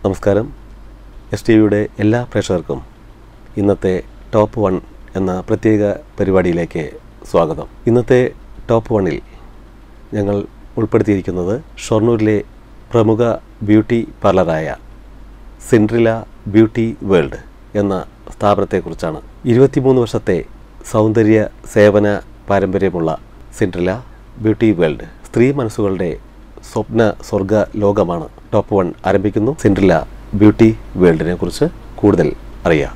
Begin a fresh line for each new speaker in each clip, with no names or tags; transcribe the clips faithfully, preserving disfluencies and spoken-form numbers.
നമസ്കാരം. S T വിയുടെ എല്ലാ പ്രേക്ഷകർക്കും ഇന്നത്തെ ടോപ്പ് വൺ എന്ന പ്രത്യേക പരിപാടിയിലേക്ക് സ്വാഗതം. ഇന്നത്തെ ടോപ്പ് വണ്ണിൽ ഞങ്ങൾ ഉൾപ്പെടുത്തിയിരിക്കുന്നത് ഷൊർണൂരിലെ പ്രമുഖ ബ്യൂട്ടി പാർലറായ സിൻഡ്രില ബ്യൂട്ടി വേൾഡ് എന്ന സ്ഥാപനത്തെക്കുറിച്ചാണ്. ഇരുപത്തിമൂന്ന് വർഷത്തെ സൗന്ദര്യ സേവന പാരമ്പര്യമുള്ള സിൻഡ്രില ബ്യൂട്ടി വേൾഡ് സ്ത്രീ മനസ്സുകളുടെ സ്വപ്ന സ്വർഗ ലോകമാണ്. ടോപ്പ് വൺ ആരംഭിക്കുന്നു. സിൻഡ്രില ബ്യൂട്ടി വേൾഡിനെ കുറിച്ച് കൂടുതൽ അറിയാം.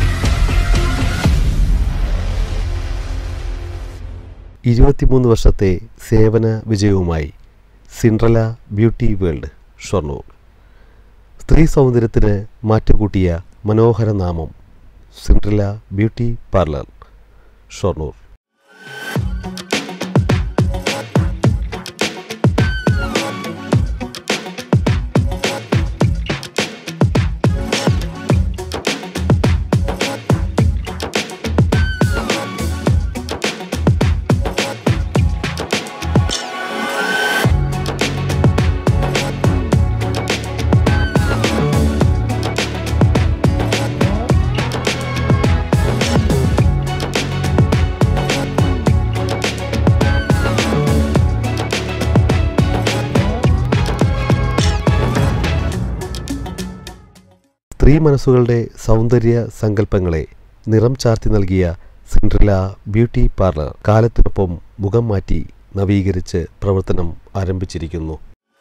ഇരുപത്തിമൂന്ന് വർഷത്തെ സേവന വിജയവുമായി സിൻഡ്രില ബ്യൂട്ടി വേൾഡ് ഷൊർണൂർ. സ്ത്രീ സൗന്ദര്യത്തിന് മാറ്റുകൂട്ടിയ മനോഹര നാമം സിൻഡ്രില ബ്യൂട്ടി പാർലർ ഷൊർണൂർ. സ്ത്രീ മനസ്സുകളുടെ സൗന്ദര്യ സങ്കല്പങ്ങളെ നിറം ചാർത്തി നൽകിയ സിൻഡ്രില ബ്യൂട്ടി പാർലർ കാലത്തിനൊപ്പം മുഖം മാറ്റി നവീകരിച്ച് പ്രവർത്തനം ആരംഭിച്ചിരിക്കുന്നു.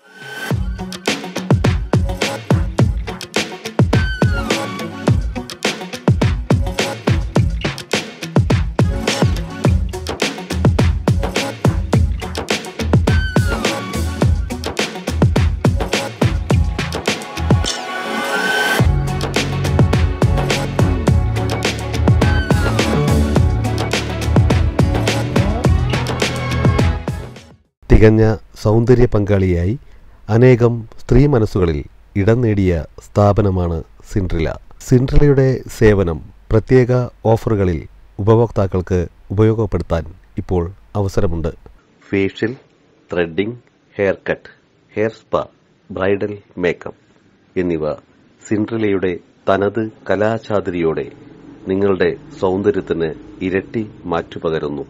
തികഞ്ഞ സൗന്ദര്യ പങ്കാളിയായി അനേകം സ്ത്രീ മനസ്സുകളിൽ ഇടം നേടിയ സ്ഥാപനമാണ് സിൻഡ്രില. സിൻഡ്രിലയുടെ സേവനം പ്രത്യേക ഓഫറുകളിൽ ഉപഭോക്താക്കൾക്ക് ഉപയോഗപ്പെടുത്താൻ ഇപ്പോൾ അവസരമുണ്ട്. Facial, threading, hair cut, hair spa, bridal makeup എന്നിവ സിൻഡ്രിലയുടെ തനത് കലാചാതുരിയോടെ നിങ്ങളുടെ സൗന്ദര്യത്തിന് ഇരട്ടി മാറ്റുപകരുന്നു.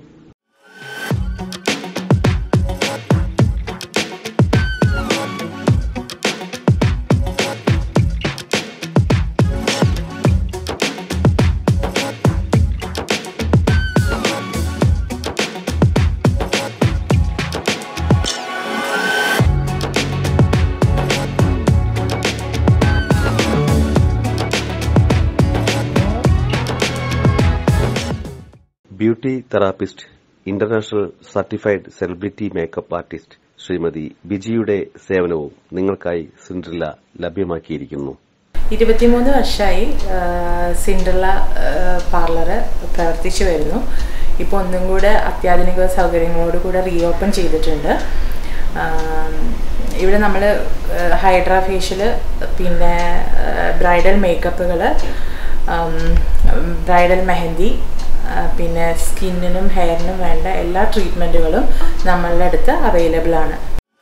Beauty therapist, international certified celebrity makeup artist Shrimati ബിജിയുടെ സേവനവും നിങ്ങൾക്കായി സിൻഡ്രില ലഭ്യമാക്കിയിരിക്കുന്നു.
ഇരുപത്തിമൂന്ന് വർഷമായി സിൻഡ്രില പാർലറ് പ്രവർത്തിച്ചു വരുന്നു. ഇപ്പോൾ ഒന്നും കൂടെ അത്യാധുനിക സൗകര്യങ്ങളോടുകൂടെ റീ ഓപ്പൺ ചെയ്തിട്ടുണ്ട്. ഇവിടെ നമ്മൾ ഹൈഡ്രാ ഫേഷ്യൽ, പിന്നെ ബ്രൈഡൽ മേക്കപ്പുകൾ, ബ്രൈഡൽ മെഹന്തി, പിന്നെ സ്കിന്നിനും ഹെയറിനും വേണ്ട എല്ലാ ട്രീറ്റ്മെൻറ്റുകളും നമ്മളുടെ അടുത്ത് അവൈലബിൾ ആണ്.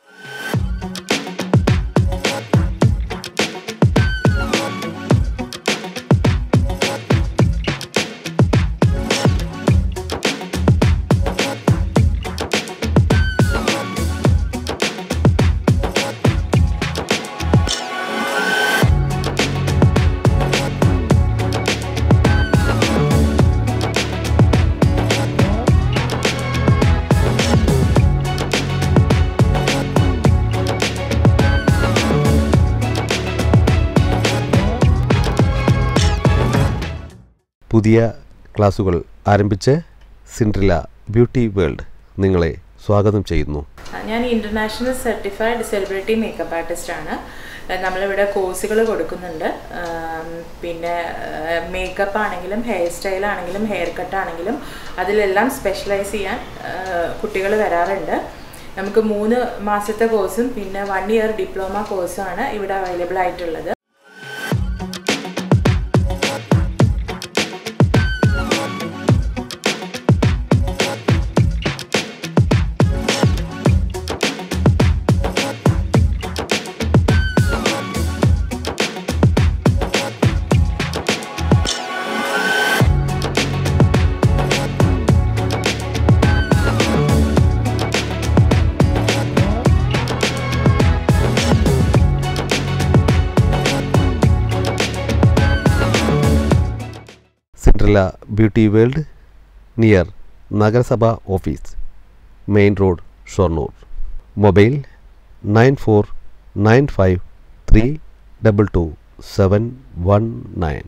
പുതിയ ക്ലാസുകൾ ആരംഭിച്ച് സിൻഡ്രില ബ്യൂട്ടി വേൾഡ് നിങ്ങളെ സ്വാഗതം ചെയ്യുന്നു.
ഞാൻ international certified celebrity makeup artist ആണ്. നമ്മളിവിടെ കോഴ്സുകൾ കൊടുക്കുന്നുണ്ട്. പിന്നെ മേക്കപ്പ് ആണെങ്കിലും ഹെയർ സ്റ്റൈൽ ആണെങ്കിലും ഹെയർ കട്ട് ആണെങ്കിലും അതിലെല്ലാം സ്പെഷ്യലൈസ് ചെയ്യാൻ കുട്ടികൾ വരാറുണ്ട്. നമുക്ക് മൂന്ന് മാസത്തെ കോഴ്സും പിന്നെ വൺ ഇയർ ഡിപ്ലോമ കോഴ്സുമാണ് ഇവിടെ അവൈലബിൾ ആയിട്ടുള്ളത്.
സിൻഡ്രല്ല ബ്യൂട്ടി വേൾഡ്, നിയർ നഗരസഭ office, main road, Shoranur. Mobile nine four nine five three double two seven one nine.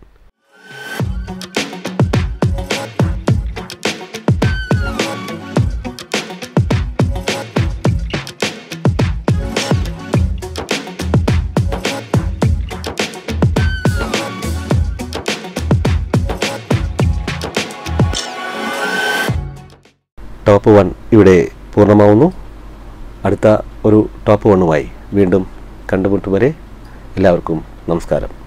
Top one ഇവിടെ പൂർണ്ണമാവുന്നു. അടുത്ത ഒരു ടോപ്പ് വണ്ണുമായി വീണ്ടും കണ്ടുമുട്ടും വരെ എല്ലാവർക്കും നമസ്കാരം.